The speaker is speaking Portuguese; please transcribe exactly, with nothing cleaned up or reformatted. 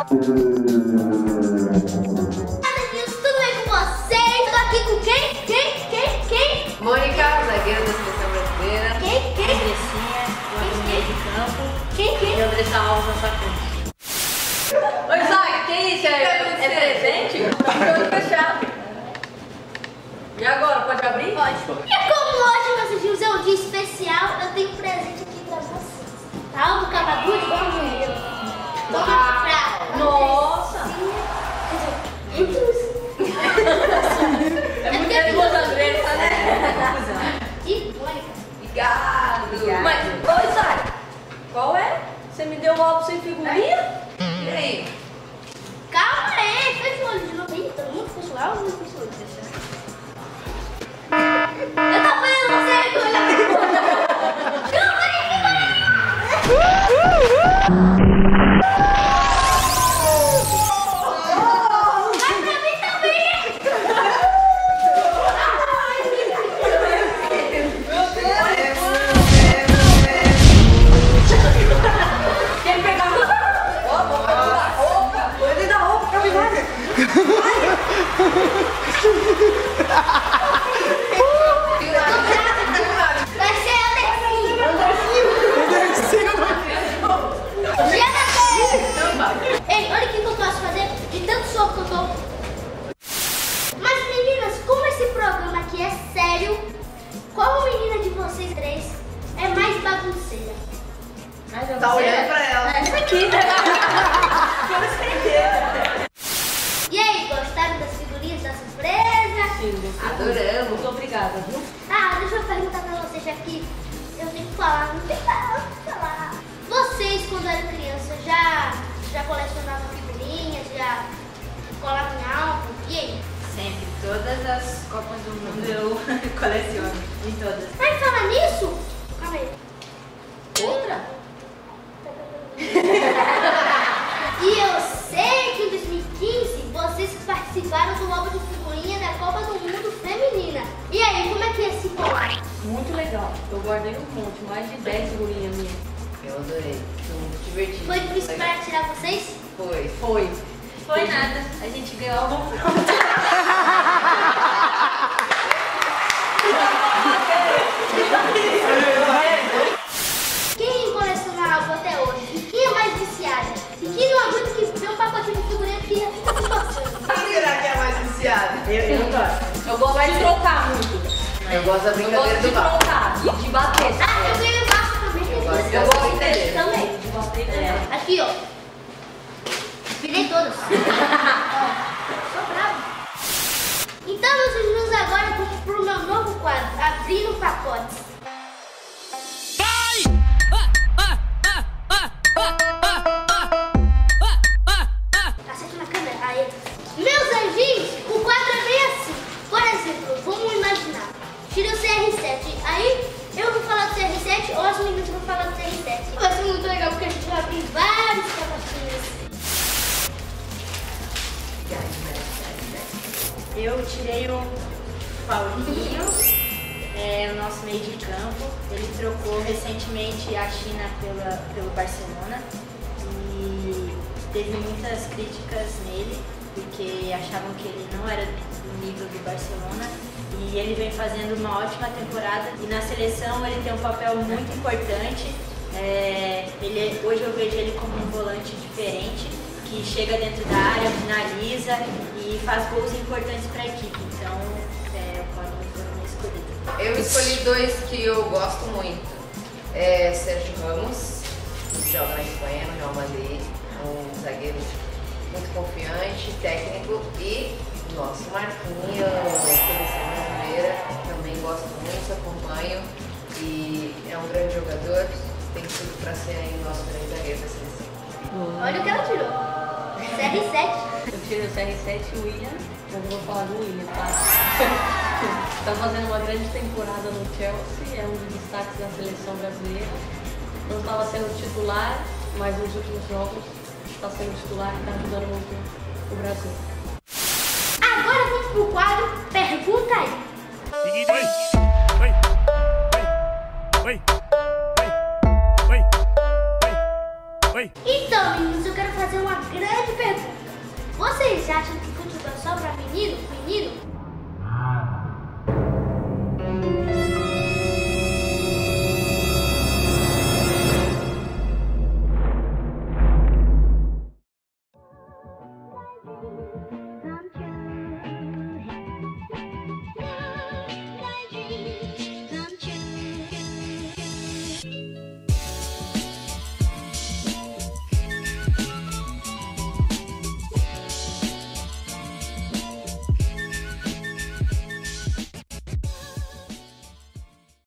Tudo bem com vocês? Tô aqui com quem? Quem? Quem? Quem? Mônica, zagueira da seleção brasileira. Quem? Quem? Andressinha, no meio de campo. Quem? Quem? E Andressa Alves na sua frente. Oi, Zague, que isso? É, é presente? Tá ficando fechado. E agora, pode abrir? Pode. E como hoje, meus amigos, é um dia especial, eu tenho um presente aqui pra vocês. Tá? Um cavador igual o meu. Toma pra... Nossa! É muito isso. É muito nervoso, Andressa, né? E Mônica. Obrigado. Obrigado. Mas, oi, Zague, qual é? Você me deu um álbum sem figurinha? E aí? Calma aí, fecha o olho de novo aí. Todo mundo fecha o olho, todo mundo fecha o olho. Eu tô fazendo você com o olho. Calma aí, vai pra mim também. Quer pegar? Opa, opa, ele dá roupa pra mim. Vai ser Andercinho. Ei, olha o que eu posso fazer de tanto soco que eu tô. Mas meninas, como esse programa aqui é sério, qual menina de vocês três é mais bagunceira? Tá olhando pra ela. Essa aqui, né? E aí, gostaram das figurinhas da surpresa? Sim, Adoramos. muito obrigada, viu? Ah, deixa eu perguntar pra vocês, já que eu tenho que falar, não tem nada pra falar. Vocês, quando eram crianças, já, já colecionavam figurinhas, já colavam em álbum? E aí? Sempre. Todas as Copas do Mundo eu coleciono. Em todas. Vai falar nisso? Calma aí. Outra? E eu sei que em dois mil e quinze vocês participaram do álbum de figurinha da Copa do Mundo Feminina. E aí, como é que é esse colar? Muito legal. Eu guardei um monte, mais de dez figurinhas minhas. Eu adorei. Foi muito divertido. Foi por isso para tirar vocês? Foi. Foi. Foi nada. A gente ganhou álbum. Quem coleciona álbum até hoje? E quem é mais viciada? E quem não aguenta que vê um pacotinho de figurinha que fica passando? Quem será que é mais viciada? Eu, eu gosto. Eu gosto de trocar muito. Eu gosto da Eu brincadeira gosto de do barco. trocar, de, de bater. Ah, eu ganhei baixo também. Eu gosto. Eu gosto desse também, de bater também. Aqui, ó. Virei todas. Ó, sou bravo. Então, meus meninos, agora vamos pro meu novo quadro, Abrindo Pacotes. Acerta na câmera. Aí. Meus anjinhos, o quadro é bem assim. Por exemplo, vamos imaginar. Tira o C R sete. Aí, eu vou falar do C R sete ou as meninas vão falar do C R sete. Vai ser muito legal porque a gente vai abrir vários pacotinhos. Eu tirei o Paulinho, é, o nosso meio de campo. Ele trocou recentemente a China pela, pelo Barcelona e teve muitas críticas nele, porque achavam que ele não era do nível do Barcelona. E ele vem fazendo uma ótima temporada e na seleção ele tem um papel muito importante. É, ele, hoje eu vejo ele como um volante diferente, que chega dentro da área, finaliza e faz gols importantes para a equipe. Então, é, o Paulinho foi uma escolhida. Eu escolhi dois que eu gosto muito. É Sérgio Ramos, que joga na Espanha, no Real Madrid, um zagueiro muito confiante, técnico, e nosso Marquinhos, seleção brasileira, também gosto muito, acompanho, e é um grande jogador, tem tudo para ser aí o nosso grande zagueiro da seleção. Olha o que ela tirou. C R sete. Eu tirei o C R sete e o William, mas eu vou falar do William, tá? Está fazendo uma grande temporada no Chelsea, é um dos destaques da seleção brasileira. Não estava sendo titular, mas nos últimos jogos está sendo titular e está ajudando muito o Brasil. Agora vamos pro quadro Pergunta aí. Oi? Então, meninos, eu quero fazer uma grande pergunta. Vocês acham que futebol é só pra menino? Menino?